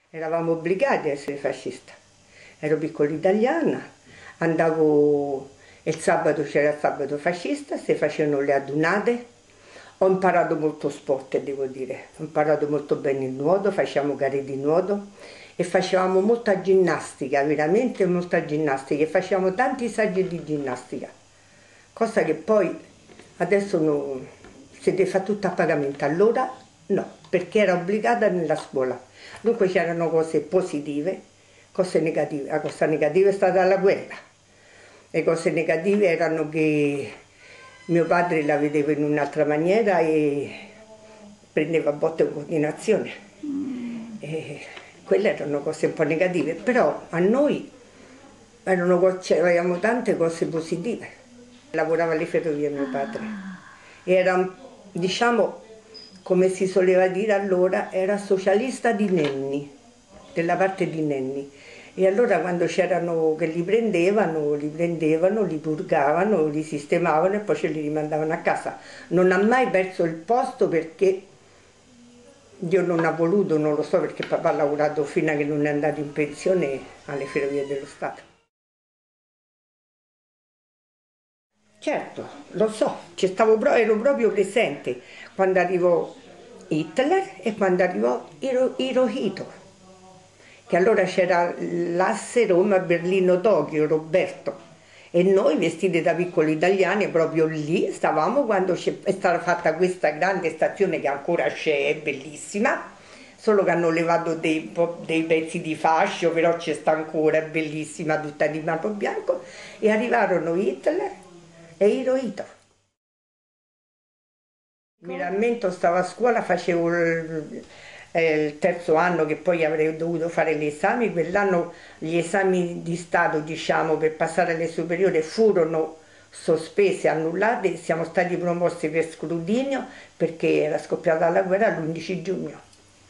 Eravamo obbligati a essere fascisti. Ero piccola italiana, andavo il sabato, c'era il sabato fascista, si facevano le adunate. Ho imparato molto sport, devo dire. Ho imparato molto bene il nuoto, facevamo gare di nuoto e facevamo molta ginnastica, veramente molta ginnastica. E facevamo tanti saggi di ginnastica, cosa che poi adesso si deve fare tutto a pagamento. Allora no, perché era obbligata nella scuola. Dunque c'erano cose positive, cose negative. La cosa negativa è stata la guerra. Le cose negative erano che mio padre la vedeva in un'altra maniera e prendeva botte in continuazione. E quelle erano cose un po' negative, però a noi avevamo tante cose positive. Lavorava alle ferrovie mio padre. Era, diciamo, come si soleva dire allora, era socialista di Nenni, della parte di Nenni. E allora quando c'erano che li prendevano, li purgavano, li sistemavano e poi ce li rimandavano a casa. Non ha mai perso il posto perché Dio non ha voluto, non lo so, perché papà ha lavorato fino a che non è andato in pensione alle Ferrovie dello Stato. Certo, lo so, ero proprio presente quando arrivò Hitler e quando arrivò Hirohito, che allora c'era l'asse Roma-Berlino-Tokyo, Roberto, e noi vestiti da piccoli italiani proprio lì stavamo quando è stata fatta questa grande stazione che ancora c'è, è bellissima, solo che hanno levato dei pezzi di fascio, però c'è sta ancora, è bellissima, tutta di marmo bianco, e arrivarono Hitler e Hirohito. Mi rammento, stavo a scuola, facevo il terzo anno che poi avrei dovuto fare gli esami, quell'anno gli esami di Stato, diciamo, per passare alle superiori furono sospesi, annullati, siamo stati promossi per scrutinio perché era scoppiata la guerra l'11 giugno.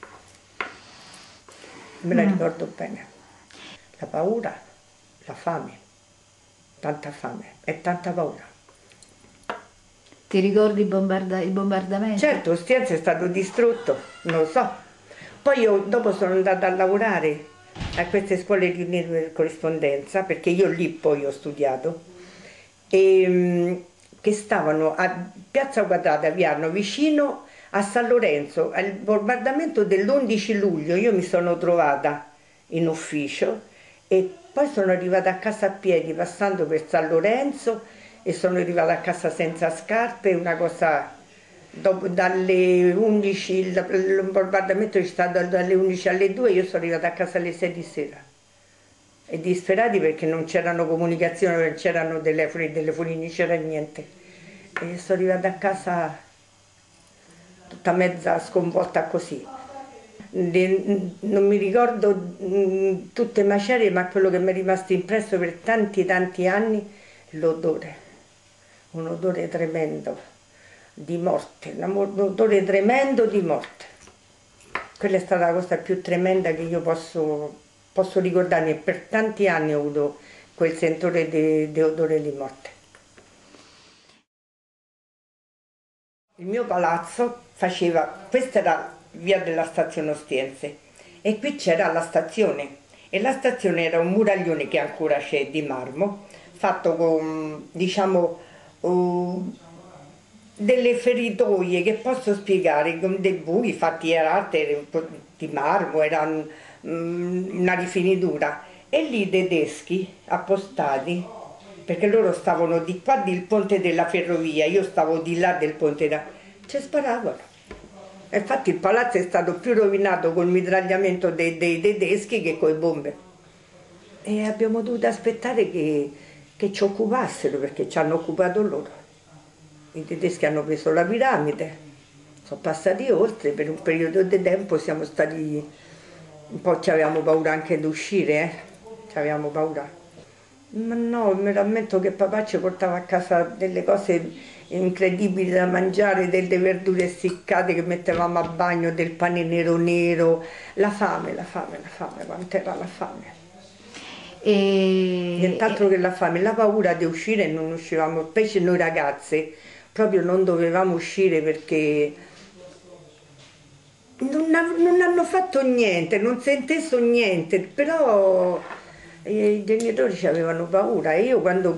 Me la ricordo bene. La paura, la fame, tanta fame e tanta paura. Ti ricordi il bombardamento? Certo, Ostiense è stato distrutto, non lo so. Poi io dopo sono andata a lavorare a queste scuole riunite per corrispondenza, perché io lì poi ho studiato, e, che stavano a Piazza Quadrata, Viarno, vicino a San Lorenzo. Al bombardamento dell'11 luglio io mi sono trovata in ufficio e poi sono arrivata a casa a piedi passando per San Lorenzo e sono arrivata a casa senza scarpe, una cosa. Dalle 11, il bombardamento è stato dalle 11 alle 2, io sono arrivata a casa alle 6 di sera. E disperati perché non c'erano comunicazioni, non c'erano telefonini, non c'era niente. E sono arrivata a casa tutta mezza sconvolta così. Non mi ricordo tutte macerie, ma quello che mi è rimasto impresso per tanti anni è l'odore, un odore tremendo di morte, un odore tremendo di morte. Quella è stata la cosa più tremenda che io posso ricordarmi, e per tanti anni ho avuto quel sentore di odore di morte. Il mio palazzo questa era via della stazione Ostiense e qui c'era la stazione, e la stazione era un muraglione che ancora c'è di marmo, fatto con, diciamo, delle feritoie che posso spiegare, con dei buchi fatti di marmo, era una rifinitura, e lì i tedeschi appostati, perché loro stavano di qua del ponte della ferrovia, io stavo di là del ponte ci sparavano. Infatti il palazzo è stato più rovinato col mitragliamento dei tedeschi che con le bombe, e abbiamo dovuto aspettare che ci occupassero, perché ci hanno occupato loro. I tedeschi hanno preso la piramide, sono passati oltre, per un periodo di tempo siamo stati, un po' ci avevamo paura anche di uscire, ci avevamo paura. Ma no, mi rammento che papà ci portava a casa delle cose incredibili da mangiare, delle verdure essiccate che mettevamo a bagno, del pane nero, la fame, quant'era la fame. Nient'altro che la fame, la paura di uscire, e non uscivamo, specie noi ragazze, proprio non dovevamo uscire perché Non hanno fatto niente, non si è inteso niente, però i genitori ci avevano paura e io quando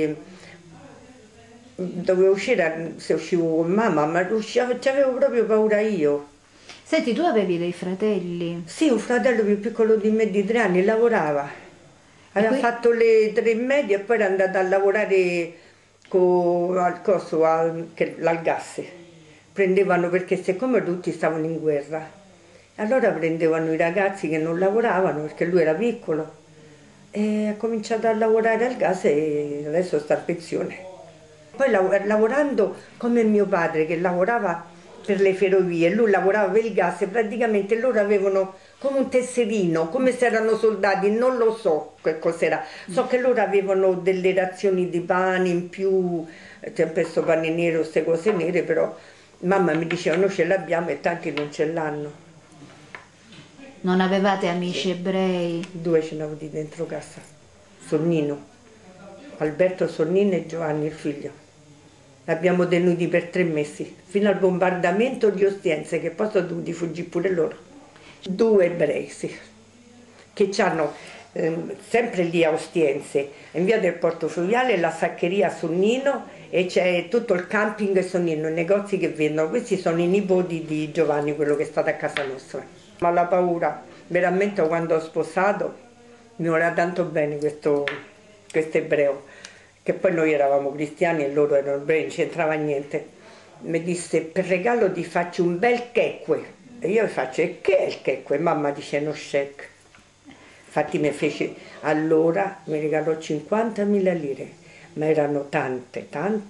dovevo uscire, se uscivo con mamma, ma c'avevo proprio paura io. Senti, tu avevi dei fratelli? Sì, un fratello più piccolo di me di 3 anni lavorava, aveva fatto le 3 medie e poi era andato a lavorare al coso, al gas. Prendevano perché siccome tutti stavano in guerra, allora prendevano i ragazzi che non lavoravano perché lui era piccolo e ha cominciato a lavorare al gas e adesso sta in pensione. Poi lavorando come mio padre che lavorava per le ferrovie, lui lavorava per il gas e praticamente loro avevano come un tesserino, come se erano soldati, non lo so che cos'era, so che loro avevano delle razioni di pane in più, sempre sto pane nero, queste cose nere, però mamma mi diceva noi ce l'abbiamo e tanti non ce l'hanno. Non avevate amici ebrei? 2 ce n'avevo di dentro casa, Sonnino, Alberto Sonnino e Giovanni il figlio. L'abbiamo tenuti per 3 mesi, fino al bombardamento di Ostiense, che poi sono dovuti fuggire pure loro. 2 ebrei, sì, che hanno sempre lì a Ostiense, in via del Porto Fluviale, la saccheria Sonnino e c'è tutto il camping Sonnino, i negozi che vendono. Questi sono i nipoti di Giovanni, quello che è stato a casa nostra. Ma la paura, veramente quando ho sposato, mi voleva tanto bene questo ebreo, che poi noi eravamo cristiani e loro erano ebrei, non c'entrava niente. Mi disse, per regalo ti faccio un bel checque. E io faccio, e che è il checque? Mamma dice, no shek. Infatti mi fece, allora mi regalò 50.000 lire, ma erano tante,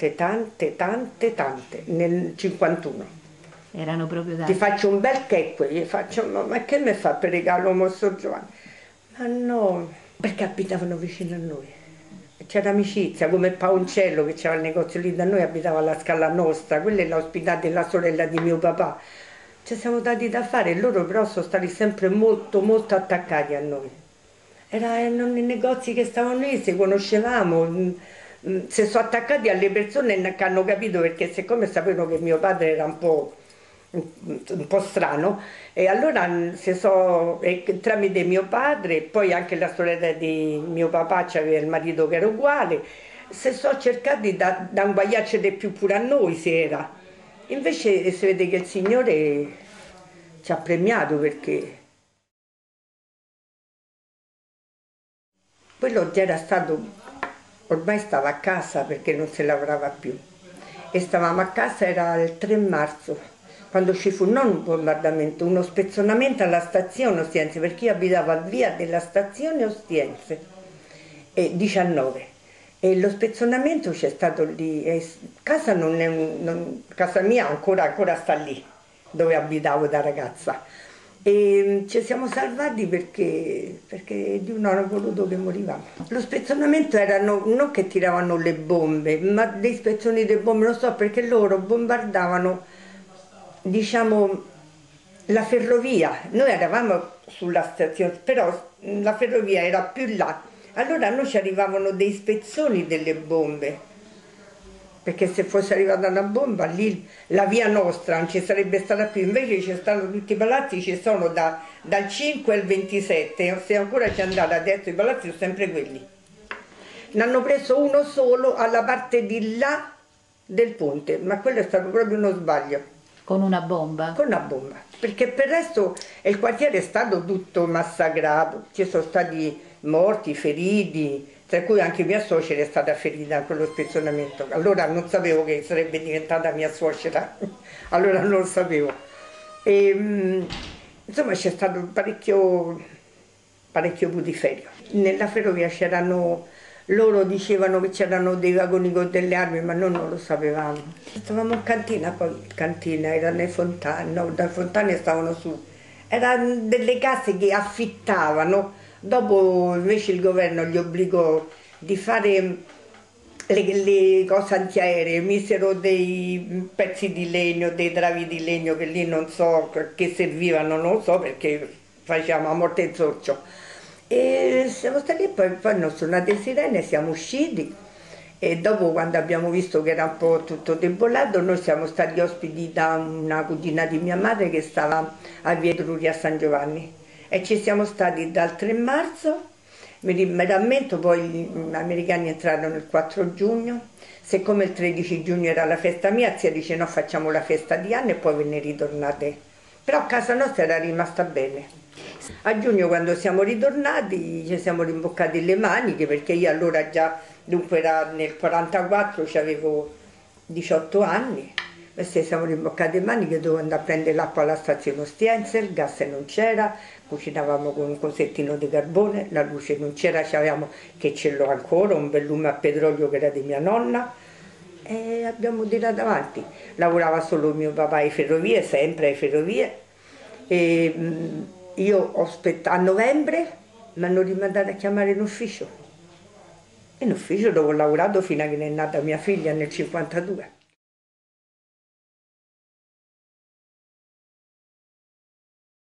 nel 51. Erano proprio tanti. Ti faccio un bel checque, gli faccio, ma che mi fa per regalo Mostro Giovanni? Ma no, perché abitavano vicino a noi. C'era amicizia, come Paoncello che c'era il negozio lì da noi, abitava alla Scala Nostra, quella è l'ospitata della sorella di mio papà. Ci siamo dati da fare e loro però sono stati sempre molto attaccati a noi. Erano i negozi che stavano lì, si conoscevamo, si sono attaccati alle persone che hanno capito perché siccome sapevano che mio padre era un po' strano e allora tramite mio padre e poi anche la sorella di mio papà c'aveva il marito che era uguale, si sono cercati da inguagliarci di più pure a noi si era. Invece si vede che il Signore ci ha premiato perché quello già era stato, ormai stava a casa perché non si lavorava più e stavamo a casa, era il 3 marzo, quando ci fu non un bombardamento, uno spezzonamento alla stazione Ostiense, perché io abitavo a via della stazione Ostiense, 19, e lo spezzonamento c'è stato lì, casa mia ancora sta lì, dove abitavo da ragazza. E ci siamo salvati perché Dio non ha voluto che morivamo. Lo spezzonamento erano non che tiravano le bombe, ma dei spezzoni di bombe, non so perché loro bombardavano, diciamo, la ferrovia. Noi eravamo sulla stazione, però la ferrovia era più là. Allora a noi ci arrivavano dei spezzoni delle bombe. Perché se fosse arrivata una bomba lì la via nostra non ci sarebbe stata più, invece ci stanno tutti i palazzi, ci sono dal 5 al 27, se ancora ci andate adesso i palazzi sono sempre quelli. Ne hanno preso uno solo alla parte di là del ponte, ma quello è stato proprio uno sbaglio. Con una bomba? Con una bomba, perché per il resto il quartiere è stato tutto massacrato, ci sono stati morti, feriti, tra cui anche mia suocera è stata ferita in quello spezzonamento. Allora non sapevo che sarebbe diventata mia suocera, allora non lo sapevo. E, insomma c'è stato parecchio putiferio. Nella ferrovia c'erano, loro dicevano che c'erano dei vagoni con delle armi, ma noi non lo sapevamo. Stavamo in cantina, poi cantina era nelle fontane, no, da fontane stavano su. Erano delle case che affittavano. Dopo invece il governo gli obbligò di fare le cose antiaeree, misero dei pezzi di legno, dei travi di legno che lì non so che servivano, non lo so perché facevamo a morte e zorcio. E siamo stati lì, poi hanno suonato le sirene, siamo usciti E dopo, quando abbiamo visto che era un po' tutto debolato, noi siamo stati ospiti da una cugina di mia madre che stava a Via Etruria a San Giovanni, e ci siamo stati dal 3 marzo, mi rammento, poi gli americani entrarono il 4 giugno, siccome il 13 giugno era la festa mia, zia dice no, facciamo la festa di Anna, e poi ve ne ritornate. Però casa nostra era rimasta bene. A giugno, quando siamo ritornati, ci siamo rimboccati le maniche, perché io allora già, dunque era nel 44, avevo 18 anni, e ci siamo rimboccati le maniche, dovevo andare a prendere l'acqua alla stazione Ostiense, il gas non c'era, cucinavamo con un cosettino di carbone, la luce non c'era, c'avevamo, che ce l'ho ancora, un bel lume a petrolio che era di mia nonna, e abbiamo tirato avanti. Lavorava solo mio papà alle ferrovie, sempre alle ferrovie, e io ho aspettato, a novembre mi hanno rimandato a chiamare in ufficio, e in ufficio dove ho lavorato fino a che è nata mia figlia nel 52.